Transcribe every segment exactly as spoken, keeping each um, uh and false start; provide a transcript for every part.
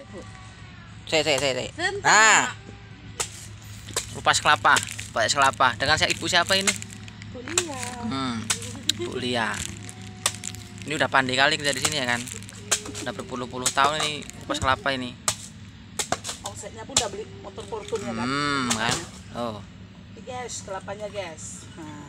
Saya, saya, saya, saya. Nah, kupas kelapa, pakai kelapa. Dengan saya ibu siapa ini? Bu Lia. Hmm, Bu Lia. Ini udah pandai kali kerja di sini ya kan? Udah berpuluh-puluh tahun ini kupas kelapa ini. Omsetnya pun udah beli motor Fortune ya kan? Hmm, kan? Oh. Ini guys, kelapanya guys. Nah,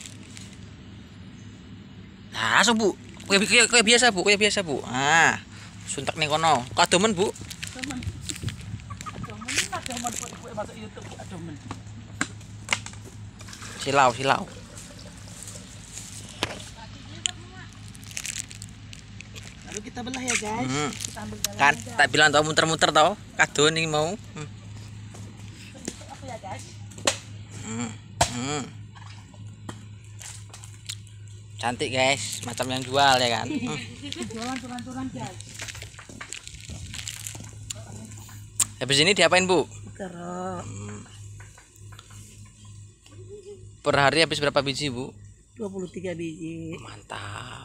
Nah, langsung Bu. Kayak, kayak, kayak biasa Bu, kayak biasa Bu. Nah, suntak nih kono. Kadomen Bu. teman. Adomen, adomen buat ibu masuk YouTube, adomen. Silau, silau. Lalu kita belah ya guys. Hmm. Kita ambil dalamnya. Kan, guys. tak bilang tau muter-muter tau. Kadon ini mau. Hmm. Itu apa ya guys? Hmm. Hmm. Cantik guys, macam yang jual ya kan. Hmm. Jualan turan-turan guys. Habis ini diapain Bu? Kerok. Hmm. Per hari habis berapa biji Bu? dua puluh tiga biji. Mantap.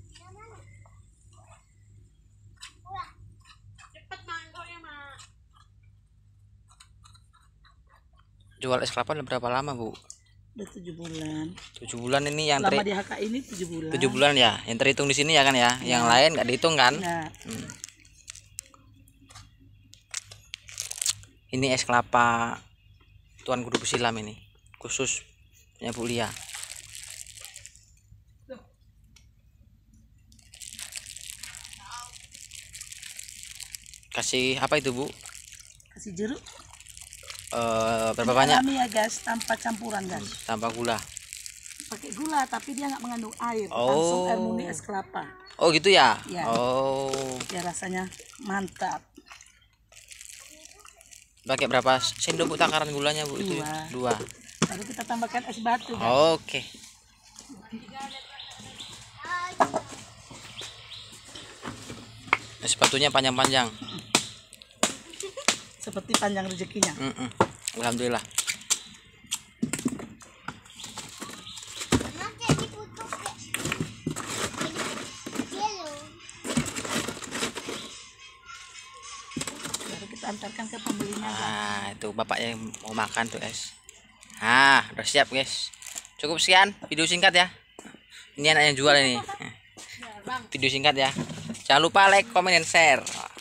Jual es kelapa udah berapa lama Bu? Udah tujuh bulan. Tujuh bulan ini yang Selama ter di H K ini tujuh bulan. tujuh bulan ya, yang terhitung di sini ya kan ya. Yang Ya. lain nggak dihitung kan? Nah, Hmm. Ini es kelapa Tuan Guru Pesilam ini, khusus punya Bu Lia. Kasih apa itu Bu? kasih jeruk. Eh, berapa Ini banyak? alami ya guys, tanpa campuran guys. Tanpa gula. Pakai gula tapi dia nggak mengandung air. Oh. Langsung air murni es kelapa. Oh gitu ya? Ya. Oh. Ya rasanya mantap. Pakai berapa sendok Bu takaran gulanya Bu itu? Dua. Dua. Lalu kita tambahkan es batu. Guys. Oke. Es batunya panjang-panjang. Seperti panjang rezekinya. Mm-mm. Alhamdulillah. Lalu kita antarkan ke pembelinya. Guys. Ah, itu bapaknya yang mau makan tuh es. Ah, udah siap guys. Cukup sekian video singkat ya. Ini anak yang jual ini. Video singkat ya. Jangan lupa like, comment, dan share.